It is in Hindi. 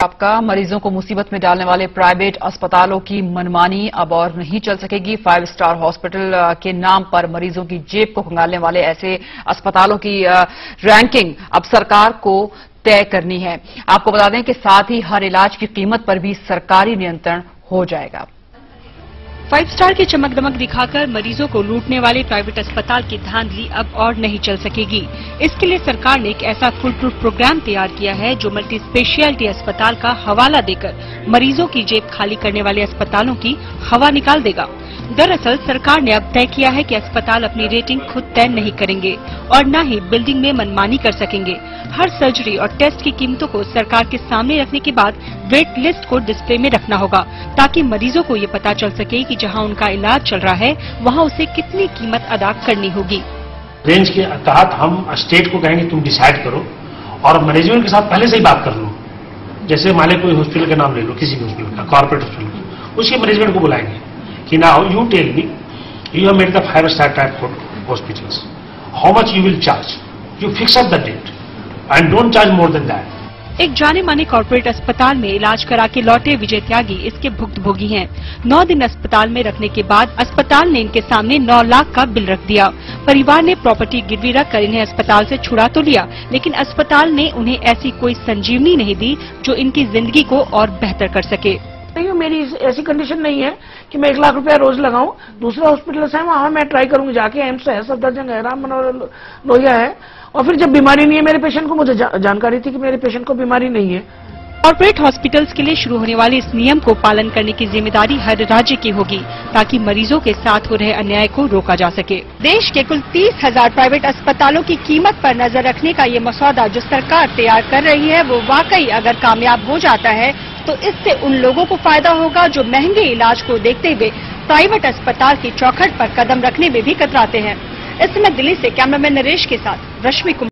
आपका मरीजों को मुसीबत में डालने वाले प्राइवेट अस्पतालों की मनमानी अब और नहीं चल सकेगी। 5 स्टार हॉस्पिटल के नाम पर मरीजों की जेब को खंगालने वाले ऐसे अस्पतालों की रैंकिंग अब सरकार को तय करनी है। आपको बता दें कि साथ ही हर इलाज की कीमत पर भी सरकारी नियंत्रण हो जाएगा। 5 स्टार की चमक दमक दिखाकर मरीजों को लूटने वाले प्राइवेट अस्पताल की धांधली अब और नहीं चल सकेगी। इसके लिए सरकार ने एक ऐसा फुल प्रूफ प्रोग्राम तैयार किया है जो मल्टी स्पेशलिटी अस्पताल का हवाला देकर मरीजों की जेब खाली करने वाले अस्पतालों की हवा निकाल देगा। दरअसल सरकार ने अब तय किया है कि अस्पताल अपनी रेटिंग खुद तय नहीं करेंगे और न ही बिल्डिंग में मनमानी कर सकेंगे। हर सर्जरी और टेस्ट की कीमतों को सरकार के सामने रखने के बाद वेट लिस्ट को डिस्प्ले में रखना होगा ताकि मरीजों को ये पता चल सके कि जहां उनका इलाज चल रहा है वहां उसे कितनी कीमत अदा करनी होगी। रेंज के तहत हम स्टेट को कहेंगे तुम डिसाइड करो और मैनेजमेंट के साथ पहले से ही बात कर लो। जैसे मान लो कोई हॉस्पिटल का नाम ले लो, किसी भी हॉस्पिटल का, कॉर्पोरेट हॉस्पिटल, उसके मैनेजमेंट को बुलाएंगे कि now you tell me, you have made the 5 star type hospitals, how much you will charge, you fix up the date and don't charge more than that. एक जाने माने कॉर्पोरेट अस्पताल में इलाज करा के लौटे विजय त्यागी इसके भुक्तभोगी हैं। 9 दिन अस्पताल में रखने के बाद अस्पताल ने इनके सामने 9 लाख का बिल रख दिया। परिवार ने प्रॉपर्टी गिरवी रखकर इन्हें अस्पताल से छुड़ा तो लिया, लेकिन अस्पताल ने उन्हें ऐसी कोई संजीवनी नहीं दी जो इनकी जिंदगी को और बेहतर कर सके। नहीं, मेरी ऐसी कंडीशन नहीं है कि मैं 1 लाख रुपया रोज लगाऊं। दूसरे हॉस्पिटल है वहां मैं ट्राई करूंगी जाके। एम्स है, सफदरजंग है, राम मनोहर लोहिया है। और फिर जब बीमारी नहीं है मेरे पेशेंट को, मुझे जानकारी थी कि मेरे पेशेंट को बीमारी नहीं है। कॉर्पोरेट हॉस्पिटल्स के लिए शुरू होने वाले इस नियम को पालन करने की जिम्मेदारी हर राज्य की होगी ताकि मरीजों के साथ हो रहे अन्याय को रोका जा सके। देश के कुल 30,000 प्राइवेट अस्पतालों की कीमत पर नजर रखने का ये मसौदा जो सरकार तैयार कर रही है वो वाकई अगर कामयाब हो जाता है तो इससे उन लोगों को फायदा होगा जो महंगे इलाज को देखते हुए प्राइवेट अस्पताल की चौखट पर कदम रखने में भी कतराते हैं। इस समय दिल्ली से कैमरामैन नरेश के साथ रश्मि कुमार।